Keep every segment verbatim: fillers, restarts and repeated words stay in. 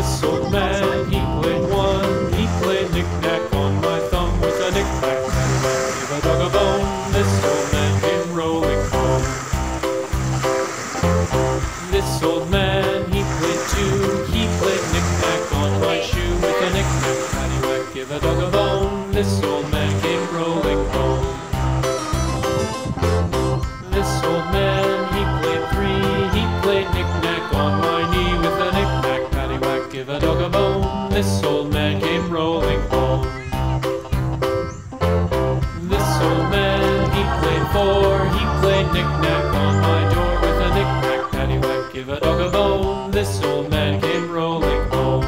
This old man, he played one. He played knick-knack on my thumb with a knick-knack, paddywhack, give a dog a bone. This old man came rolling home. This old man, he played two. He played knick-knack on my shoe with a knick-knack, paddywhack, give a dog a bone. This old man came rolling home. This old man, he played three. He played knick-knack on my knee with a knick-knack, paddywhack, give a dog a bone. This old man came rolling home. This old man, he played four. He played knick-knack on my door with a knick-knack, paddywhack, give a dog a bone. This old man came rolling home.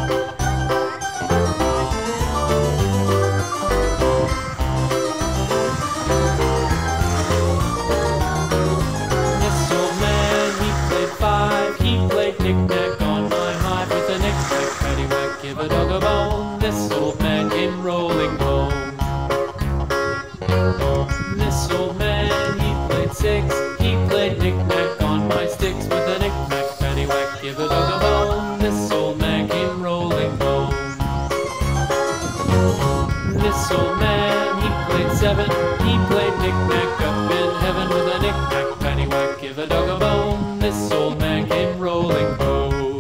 This old man, he played five. He played knick-knack on my hive with a knick-knack, paddywhack, give a dog a bone. This old man came rolling home. This old man, he played six. He played knick-knack on my sticks with a knick-knack, paddywhack, give a dog a bone. This old man came rolling home. This old man, he played seven. He played knick-knack up in heaven with a knick-knack, paddywhack, give a dog a bone. This old man came rolling home.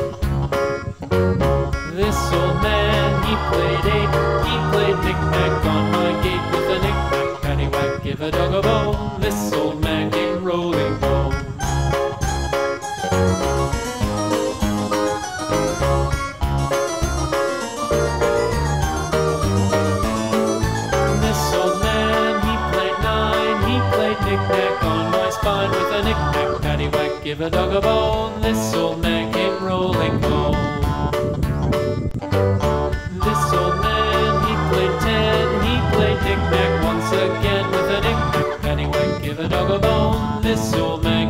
This old man, he played eight. He played knick-knack on my gate with a knick-knack, paddywhack, give a dog a bone. This old man came rolling home. This old man, he played nine. He played knick-knack on my spine with a knick-knack, paddywhack, give a dog a bone. This old man came rolling home. This old man, he played ten. He played knick-knack once again with a knick-knack, paddywhack, give a dog a bone. This old man